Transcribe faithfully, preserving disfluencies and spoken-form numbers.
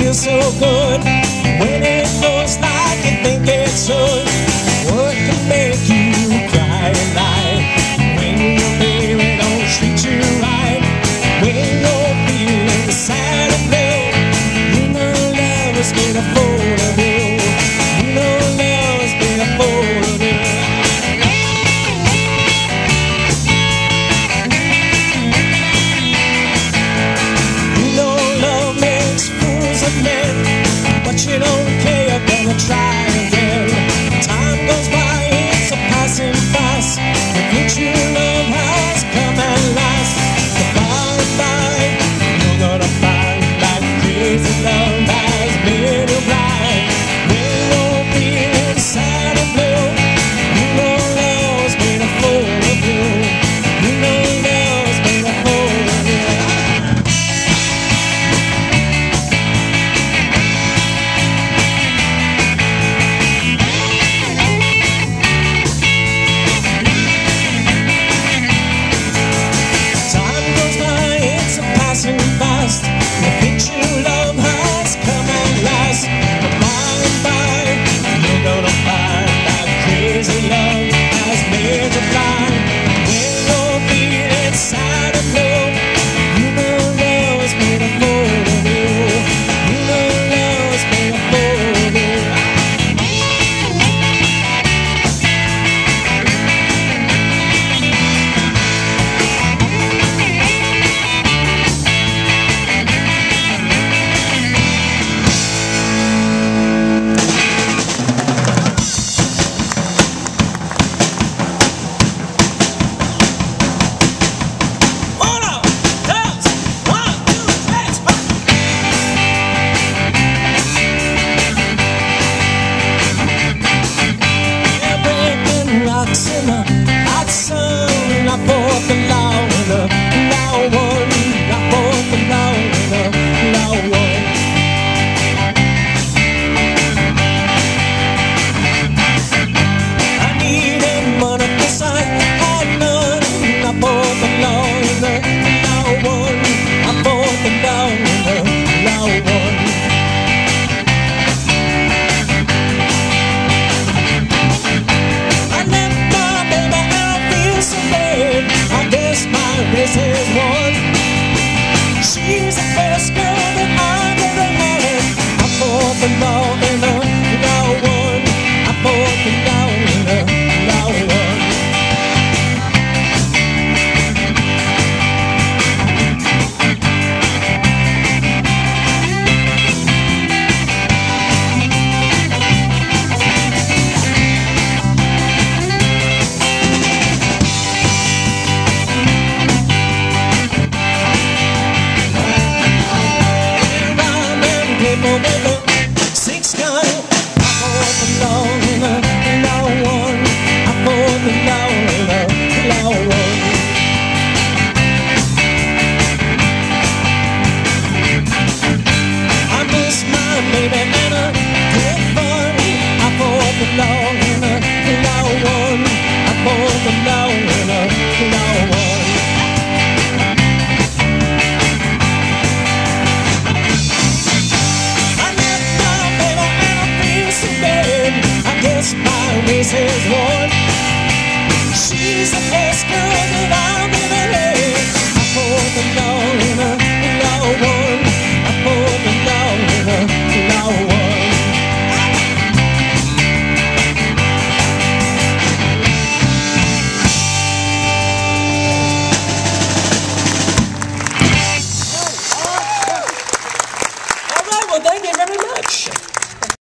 feels so good when it goes like you think it should. What can make you cry at night when your baby don't treat you right? When you're feeling sad and blue, you know love has made a fool of you. You know love has made a fool of you. You know love makes fools of men, but you don't care, you're gonna try again. Time goes by, it's a passing fast. The future love has come at last. So by and by, you're gonna find that crazy love has made you blind. When you're feeling sad and blue, you know love's made a fool of you. You know love's made a fool of you. Fast. The picture love has come at last. But by and by, you're gonna find that crazy love has made you blind. When you're feeling sad and blue, you know love has made a fool of you. You know love has made a fool of you. In a hot sun, I bought the law in a law one. I bought the law in a law one. I needed money 'cause I had none. I bought the law in a law one. I bought the law in a law one. This is one. She's the best girl that I've ever had. I bought the law in a law one. I bought the law in a law one. Six gun, I bought the law in a law one. I bought the law in a law one. I miss my baby and a good fun. I bought the law in a law one. I bought the law in a law one. My race is won. She's the best girl that I